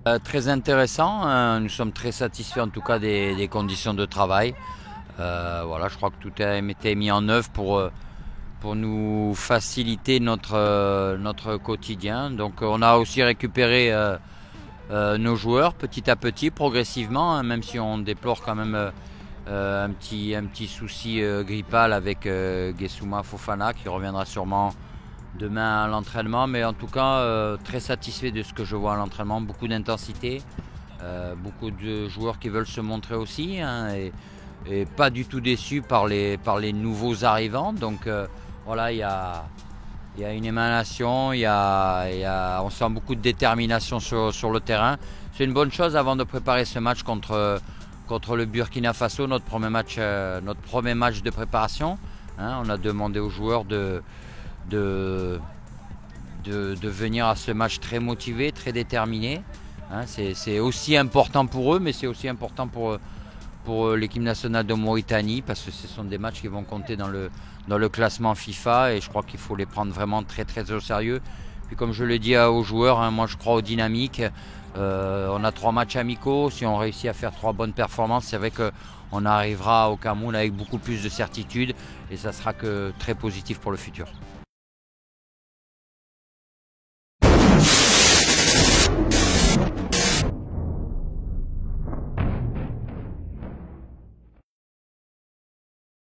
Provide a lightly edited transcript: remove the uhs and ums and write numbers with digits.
Très intéressant, hein. Nous sommes très satisfaits en tout cas des conditions de travail. Voilà, je crois que tout a été mis en œuvre pour nous faciliter notre quotidien. Donc on a aussi récupéré nos joueurs petit à petit, progressivement, hein, même si on déplore quand même un petit souci grippal avec Guessouma Fofana qui reviendra sûrement demain à l'entraînement, mais en tout cas très satisfait de ce que je vois à l'entraînement, beaucoup d'intensité, beaucoup de joueurs qui veulent se montrer aussi, hein, et pas du tout déçus par les nouveaux arrivants. Donc voilà, il y a une émanation, on sent beaucoup de détermination sur le terrain. C'est une bonne chose avant de préparer ce match contre le Burkina Faso, notre premier match de préparation, hein. On a demandé aux joueurs de venir à ce match très motivés, très déterminés, hein. C'est aussi important pour eux, mais c'est aussi important pour l'équipe nationale de Mauritanie, parce que ce sont des matchs qui vont compter dans le classement FIFA, et je crois qu'il faut les prendre vraiment très très au sérieux. Puis comme je le dis aux joueurs, hein, moi je crois aux dynamiques. On a 3 matchs amicaux. Si on réussit à faire 3 bonnes performances, c'est vrai qu'on arrivera au Cameroun avec beaucoup plus de certitude, et ça sera que très positif pour le futur.